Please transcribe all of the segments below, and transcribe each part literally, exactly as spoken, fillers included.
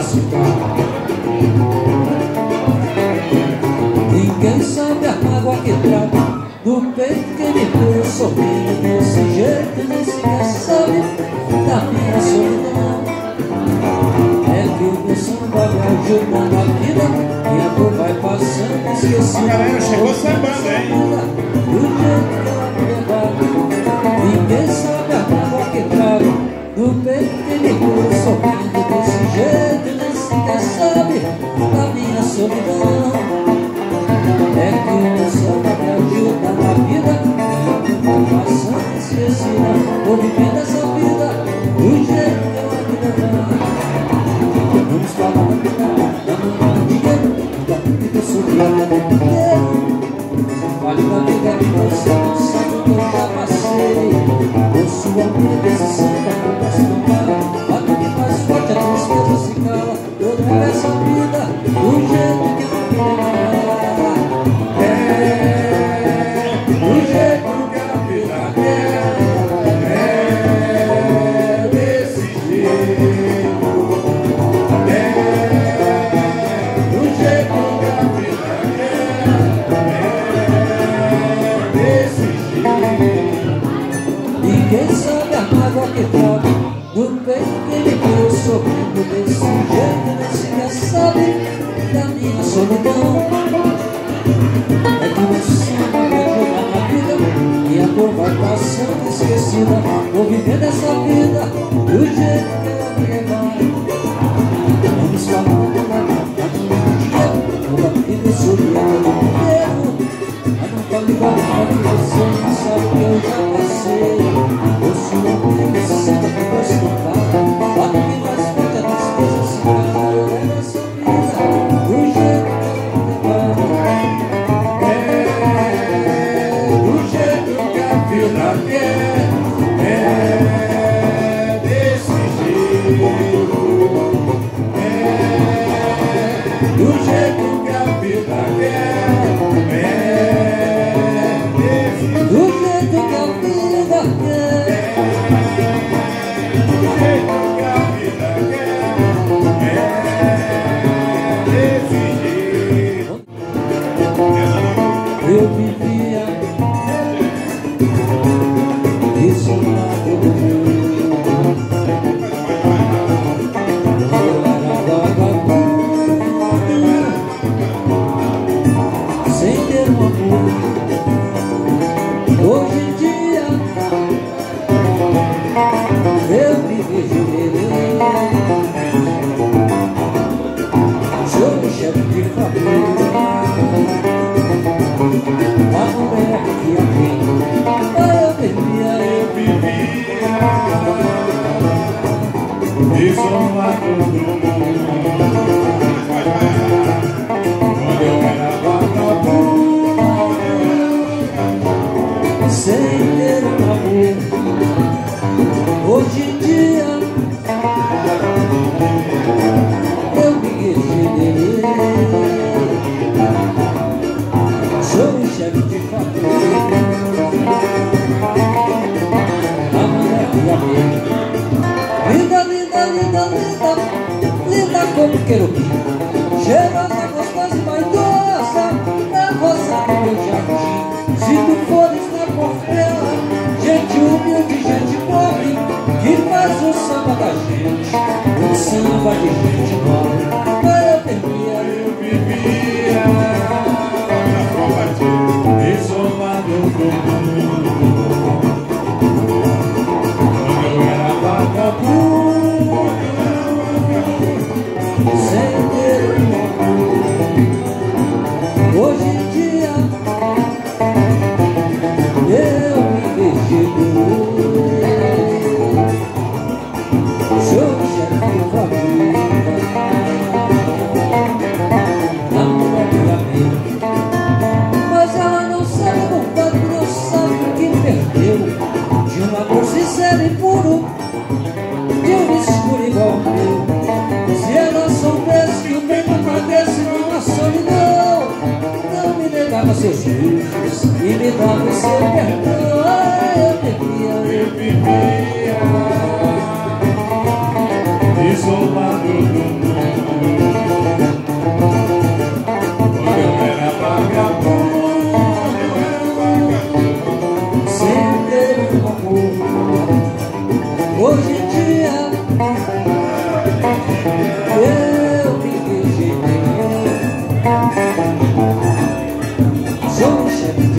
citar. Ninguém sabe a mágoa que trago do peito que me deu sorrindo desse jeito, nem sequer sabe da minha solidão. É que o meu samba me ajuda na vida e a dor vai passando, esqueci. A galera chegou sambando, hein? Do jeito que ela me levava. Ninguém sabe a mágoa que trago do peito que me deu sorrindo desse jeito, nem sequer sabe da minha solidão. É que o meu samba me ajuda na vida e eu tô passando esquecida. Vou vivendo essa vida do jeito que ela me levar. Vamos falar da vida, da manhã, dinheiro, da vida que eu sofri até do dinheiro. Fale da vida que você não sabe o que eu já passei. Eu sou amiga desse samba, conversa não para. A vida mais forte, a tristeza se cala. Eu levo essa vida do jeito que ela me levar. Ninguém sabe a mágoa que trago no peito que me deu sorrindo desse jeito, nem sequer sabe da minha solidão. É que o samba me ajuda na vida e a dor vai passando esquecida. Vou vivendo essa vida do jeito que ela me levar. Vamos falando na vida, toda vida eu sorria do dinheiro. Mas não tá ligado pra que você não sabe o que eu já passei. Eu sou um amigo desse samba que você não para. A vida mais forte, a tristeza se cala. Eu levo essa vida do jeito que ela me levar. É desse jeito, é do jeito que a vida quer, é desse jeito, Do jeito que a vida quer, do jeito que a vida quer, é desse jeito. eu vivia isolado do mundo. Eu era vagabundo, sem ter um amor. Hoje em dia eu me vejo nele. Sou chefe de família, a mulher que a quem eu vivia, eu Vivia isolado do mundo. Quando eu era vagabundo, sem ter um amor. Hoje em dia eu me regenerei. Sou chefe de família, a mulher que amei. Linda, linda, linda, linda, linda como querubim, cheirosa, gostosa e vaidosa, na rosa do meu jardim. Se tu fores na Portela, gente humilde, gente pobre, que faz o samba da gente, um samba de gente pobre. Eu vivia, eu vivia isolado do mundo. Quando eu era vagabundo, sem ter um amor. Hoje em dia eu me regenerei. Sou chefe de família, a mulher que amei. Mas ela não sabe a vontade, não sabe o que perdeu de um amor sincero e puro, de um escuro igual ao meu. Se ela soubesse que o bem não padece, não a solidão, não me negava seus beijos e me dava o seu perdão. Ah, eu vivia, eu vivia isolado do mundo.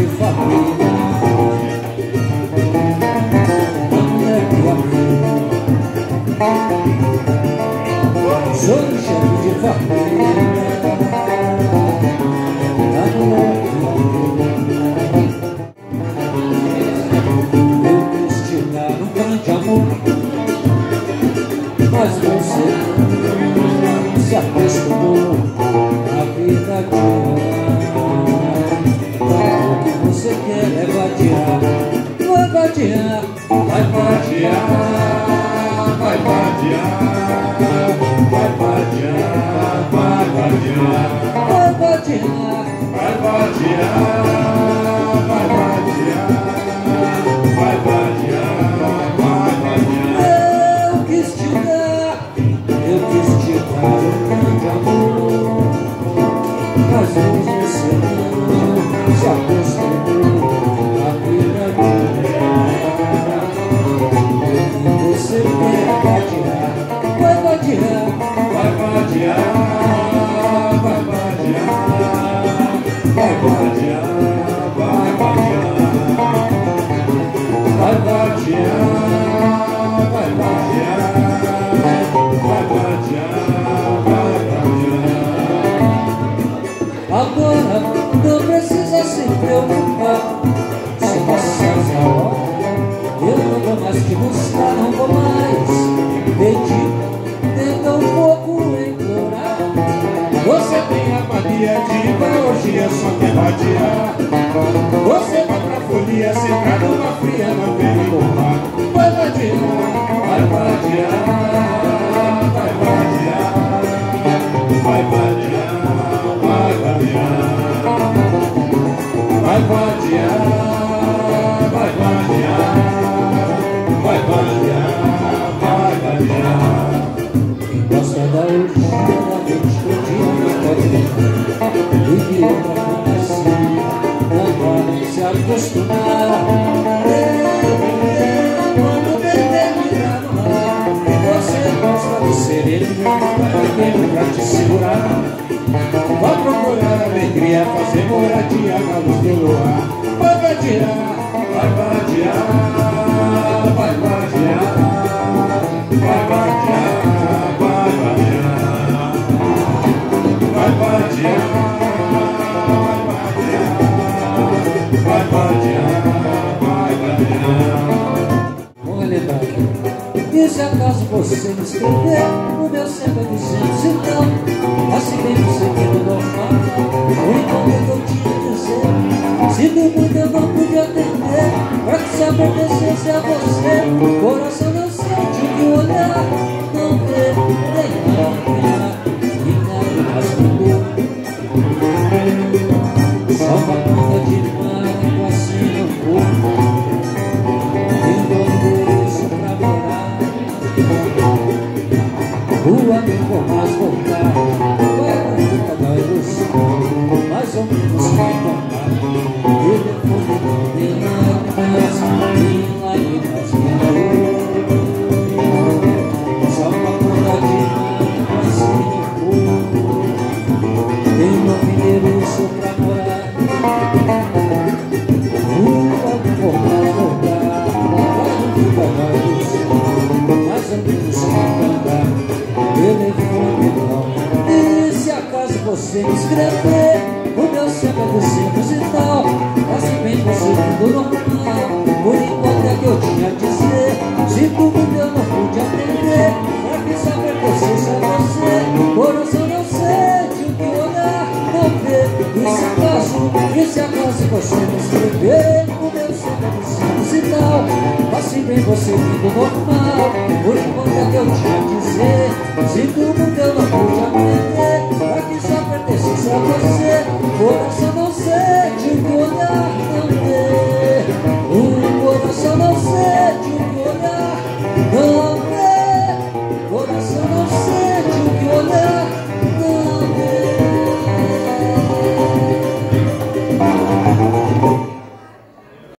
família, a mulher que amei. Sou chefe de família, a mulher que amei. Eu quis te dar um grande amor, mas você se acostumou na vida de o que você quer é vadiar, vai vadiar, vai vadiar, vai vadiar, vai vadiar, vai vadiar, vai vadiar, vai vadiar, vai vadiar, vai vadiar, vai vadiar. eu quis te dar, eu quis te dar um grande amor, mas você não se acostumou à vida de o que você quer vadiar, vai vadiar, Vai vadiar, vai vadiar, vai vadiar, vai vadiar, vai vadiar, vai vadiar, vai vadiar, vai vadiar. agora não precisa se preocupar. Se passar a hora, eu não vou mais te buscar, não vou mais pedir, tenta um pouco implorar. Você tem a mania de hoje é só que vadiar. Você vai pra folia, secar numa fria, não vem me roubar. Vai vadiar, Vai vadiar, vai vadiar, vai vadiar, vai vadiar, vai vadiar, vai vadiar, vai vadiar, vai vadiar. quem gosta da urgência da gente escondida pode vir. E que outra conhecida não vai se acostumar. Quando determinar no ar, você gosta do sereno, vai pequeno pra te segurar. Vai procurar alegria, fazer moradia na luz do luar. Vai vadiar, Vai vadiar, vai vadiar, vai vadiar, vai vadiar, vai vadiar, vai vadiar, vai vadiar. vamos relembrar aqui. E se acaso você me escrever no meu sempre dizendo se não, assim bem você que é do normal, o encontro que eu tinha a dizer. Se do muito eu não pude atender, pra que só pertencesse a você, coração não sente o que olhar, não vê, nem olhar, e nada mais mudou. Só uma conta de mágoa assim no corpo, e não isso pra morar. O amigo mais voltar, vai nunca dar ilusão, mais ou menos sem contar. Ele foi de lágrimas, e lágrimas me amou. Só uma conta de mágoa assim no corpo, e não me deu isso pra morar. O amigo mais voltar, vai nunca dar ilusão, mais ou menos sem contar. Telefone não. E se acaso você me escrever o meu sempre é do simples e tal, assim bem você tudo normal, por enquanto é que eu tinha a dizer. Se tudo eu não pude atender, pra que só pertencesse a você, coração não sente o que olhar, não vê. E se acaso, e se acaso você me escrever o meu sempre é do simples e tal, assim bem você tudo normal, por enquanto é que eu tinha a dizer. Se tudo eu não pude atender,